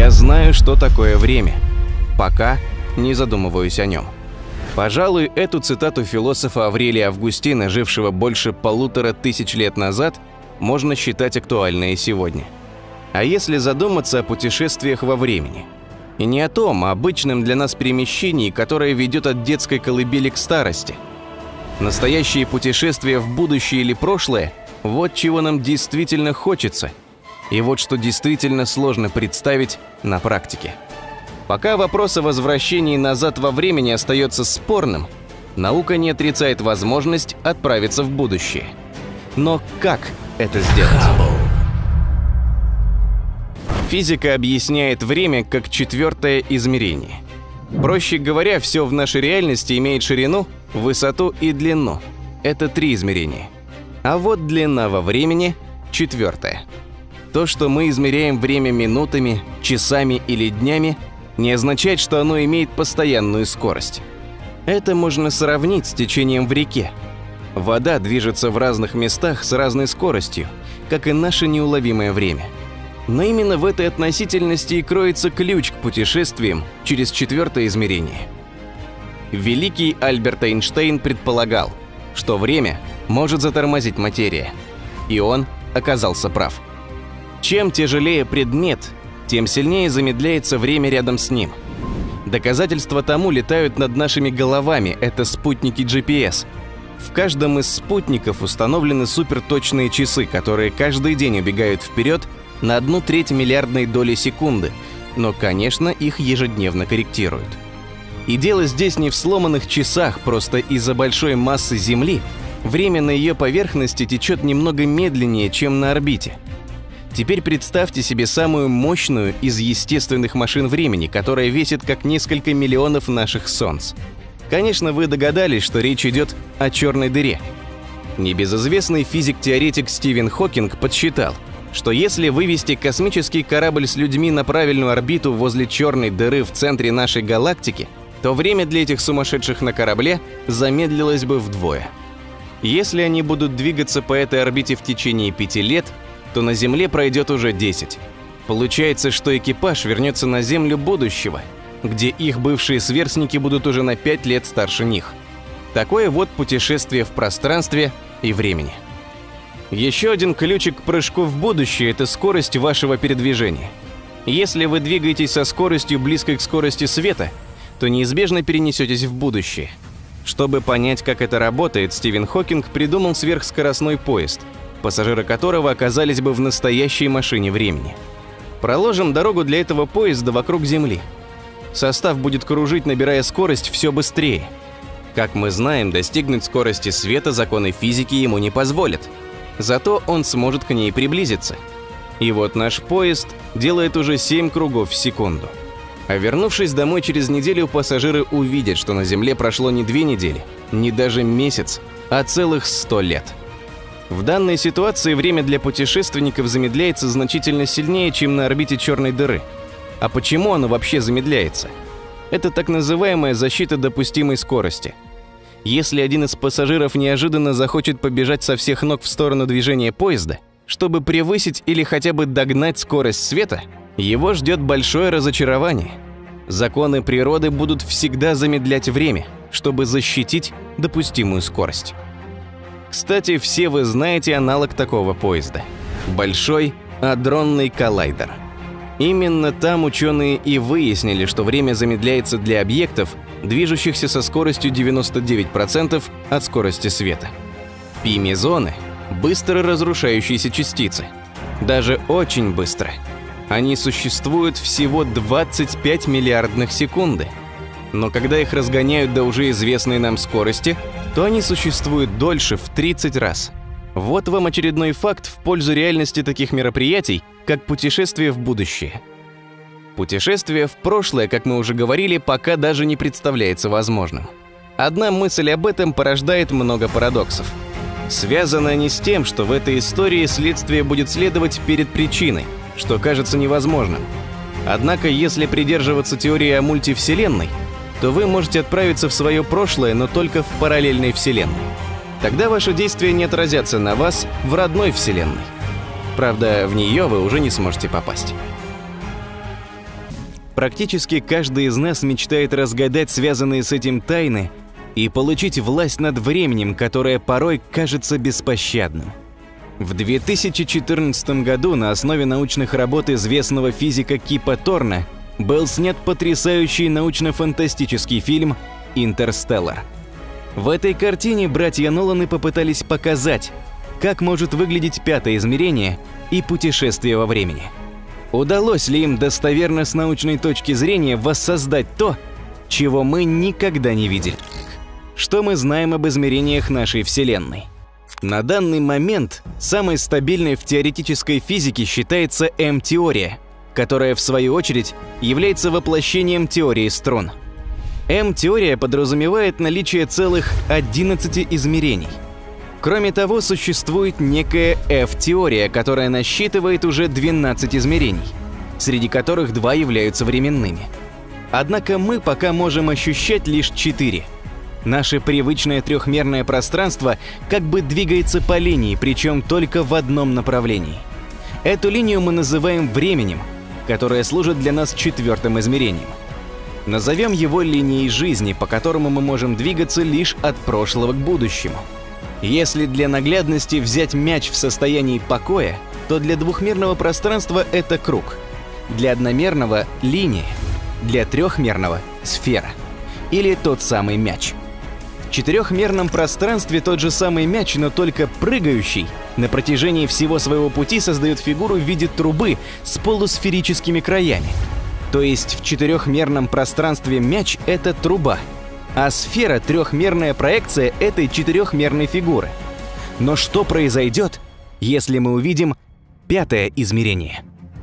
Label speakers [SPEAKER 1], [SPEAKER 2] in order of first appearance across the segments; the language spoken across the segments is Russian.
[SPEAKER 1] Я знаю, что такое время, пока не задумываюсь о нем. Пожалуй, эту цитату философа Аврелия Августина, жившего больше 1500 лет назад, можно считать актуальной и сегодня. А если задуматься о путешествиях во времени? И не о том, а обычном для нас перемещении, которое ведет от детской колыбели к старости. Настоящие путешествия в будущее или прошлое – вот чего нам действительно хочется. И вот что действительно сложно представить на практике. Пока вопрос о возвращении назад во времени остается спорным, наука не отрицает возможность отправиться в будущее. Но как это сделать? Физика объясняет время как четвертое измерение. Проще говоря, все в нашей реальности имеет ширину, высоту и длину. Это 3 измерения. А вот длина во времени – четвертое. То, что мы измеряем время минутами, часами или днями, не означает, что оно имеет постоянную скорость. Это можно сравнить с течением в реке. Вода движется в разных местах с разной скоростью, как и наше неуловимое время. Но именно в этой относительности и кроется ключ к путешествиям через четвертое измерение. Великий Альберт Эйнштейн предполагал, что время может затормозить материя. И он оказался прав. Чем тяжелее предмет, тем сильнее замедляется время рядом с ним. Доказательства тому летают над нашими головами – это спутники GPS. В каждом из спутников установлены суперточные часы, которые каждый день убегают вперед на 1/3 миллиардной доли секунды, но, конечно, их ежедневно корректируют. И дело здесь не в сломанных часах, просто из-за большой массы Земли время на ее поверхности течет немного медленнее, чем на орбите. Теперь представьте себе самую мощную из естественных машин времени, которая весит как несколько миллионов наших Солнц. Конечно, вы догадались, что речь идет о черной дыре. Небезызвестный физик-теоретик Стивен Хокинг подсчитал, что если вывести космический корабль с людьми на правильную орбиту возле черной дыры в центре нашей галактики, то время для этих сумасшедших на корабле замедлилось бы вдвое. Если они будут двигаться по этой орбите в течение 5 лет, то на Земле пройдет уже 10. Получается, что экипаж вернется на Землю будущего, где их бывшие сверстники будут уже на 5 лет старше них. Такое вот путешествие в пространстве и времени. Еще один ключик к прыжку в будущее – это скорость вашего передвижения. Если вы двигаетесь со скоростью, близкой к скорости света, то неизбежно перенесетесь в будущее. Чтобы понять, как это работает, Стивен Хокинг придумал сверхскоростной поезд, пассажиры которого оказались бы в настоящей машине времени. Проложим дорогу для этого поезда вокруг Земли. Состав будет кружить, набирая скорость все быстрее. Как мы знаем, достигнуть скорости света законы физики ему не позволят. Зато он сможет к ней приблизиться. И вот наш поезд делает уже 7 кругов в секунду. А вернувшись домой через неделю, пассажиры увидят, что на Земле прошло не 2 недели, не даже месяц, а целых 100 лет. В данной ситуации время для путешественников замедляется значительно сильнее, чем на орбите черной дыры. А почему оно вообще замедляется? Это так называемая защита допустимой скорости. Если один из пассажиров неожиданно захочет побежать со всех ног в сторону движения поезда, чтобы превысить или хотя бы догнать скорость света, его ждет большое разочарование. Законы природы будут всегда замедлять время, чтобы защитить допустимую скорость. Кстати, все вы знаете аналог такого поезда – Большой адронный коллайдер. Именно там ученые и выяснили, что время замедляется для объектов, движущихся со скоростью 99% от скорости света. Пи-мезоны – быстро разрушающиеся частицы. Даже очень быстро. Они существуют всего 25 миллиардных секунды. Но когда их разгоняют до уже известной нам скорости, то они существуют дольше в 30 раз. Вот вам очередной факт в пользу реальности таких мероприятий, как путешествие в будущее. Путешествие в прошлое, как мы уже говорили, пока даже не представляется возможным. Одна мысль об этом порождает много парадоксов. Связаны они с тем, что в этой истории следствие будет следовать перед причиной, что кажется невозможным. Однако, если придерживаться теории о мультивселенной, то вы можете отправиться в свое прошлое, но только в параллельной вселенной. Тогда ваши действия не отразятся на вас в родной вселенной. Правда, в нее вы уже не сможете попасть. Практически каждый из нас мечтает разгадать связанные с этим тайны и получить власть над временем, которое порой кажется беспощадным. В 2014 году на основе научных работ известного физика Кипа Торна был снят потрясающий научно-фантастический фильм «Интерстеллар». В этой картине братья Ноланы попытались показать, как может выглядеть пятое измерение и путешествие во времени. Удалось ли им достоверно с научной точки зрения воссоздать то, чего мы никогда не видели? Что мы знаем об измерениях нашей Вселенной? На данный момент самой стабильной в теоретической физике считается М-теория, которая в свою очередь является воплощением теории струн. М-теория подразумевает наличие целых 11 измерений. Кроме того, существует некая F-теория, которая насчитывает уже 12 измерений, среди которых 2 являются временными. Однако мы пока можем ощущать лишь 4. Наше привычное трехмерное пространство как бы двигается по линии, причем только в одном направлении. Эту линию мы называем временем, которое служит для нас четвертым измерением. Назовем его линией жизни, по которому мы можем двигаться лишь от прошлого к будущему. Если для наглядности взять мяч в состоянии покоя, то для двухмерного пространства это круг, для одномерного — линия, для трехмерного — сфера или тот самый мяч. В четырехмерном пространстве тот же самый мяч, но только прыгающий, на протяжении всего своего пути создает фигуру в виде трубы с полусферическими краями. То есть в четырехмерном пространстве мяч — это труба, а сфера — трехмерная проекция этой четырехмерной фигуры. Но что произойдет, если мы увидим пятое измерение?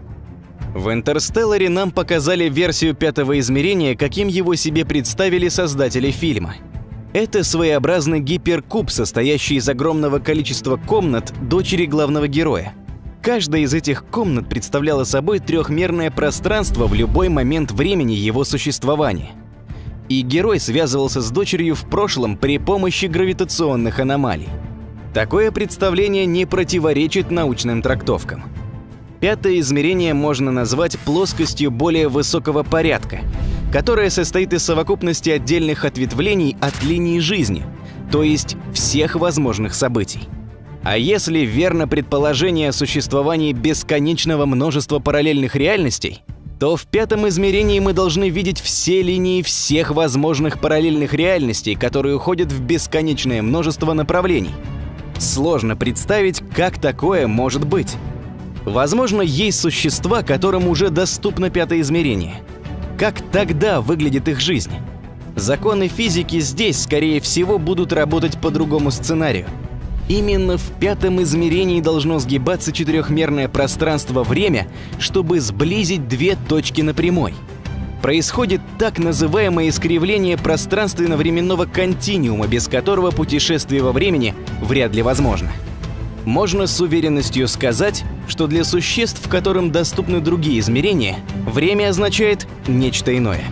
[SPEAKER 1] В «Интерстелларе» нам показали версию пятого измерения, каким его себе представили создатели фильма. Это своеобразный гиперкуб, состоящий из огромного количества комнат дочери главного героя. Каждая из этих комнат представляла собой трехмерное пространство в любой момент времени его существования. И герой связывался с дочерью в прошлом при помощи гравитационных аномалий. Такое представление не противоречит научным трактовкам. Пятое измерение можно назвать плоскостью более высокого порядка, которая состоит из совокупности отдельных ответвлений от линии жизни, то есть всех возможных событий. А если верно предположение о существовании бесконечного множества параллельных реальностей, то в пятом измерении мы должны видеть все линии всех возможных параллельных реальностей, которые уходят в бесконечное множество направлений. Сложно представить, как такое может быть. Возможно, есть существа, которым уже доступно пятое измерение. Как тогда выглядит их жизнь? Законы физики здесь, скорее всего, будут работать по другому сценарию. Именно в пятом измерении должно сгибаться четырехмерное пространство-время, чтобы сблизить две точки на прямой. Происходит так называемое искривление пространственно-временного континуума, без которого путешествие во времени вряд ли возможно. Можно с уверенностью сказать, что для существ, которым доступны другие измерения, время означает нечто иное.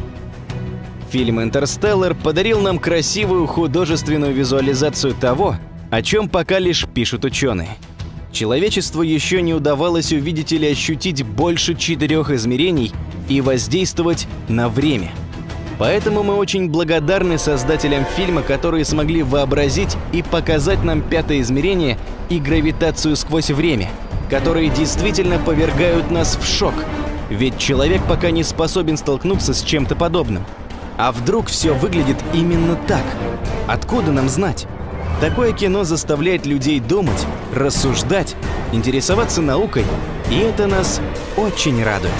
[SPEAKER 1] Фильм «Интерстеллар» подарил нам красивую художественную визуализацию того, о чем пока лишь пишут ученые. Человечеству еще не удавалось увидеть или ощутить больше 4 измерений и воздействовать на время. Поэтому мы очень благодарны создателям фильма, которые смогли вообразить и показать нам пятое измерение и гравитацию сквозь время, которые действительно повергают нас в шок, ведь человек пока не способен столкнуться с чем-то подобным. А вдруг все выглядит именно так? Откуда нам знать? Такое кино заставляет людей думать, рассуждать, интересоваться наукой, и это нас очень радует.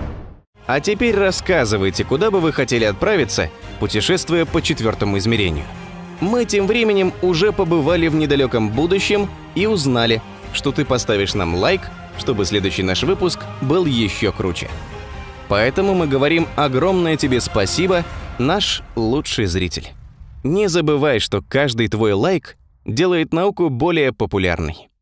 [SPEAKER 1] А теперь рассказывайте, куда бы вы хотели отправиться, путешествуя по 4-му измерению. Мы тем временем уже побывали в недалеком будущем и узнали, что ты поставишь нам лайк, чтобы следующий наш выпуск был еще круче. Поэтому мы говорим огромное тебе спасибо, наш лучший зритель. Не забывай, что каждый твой лайк делает науку более популярной.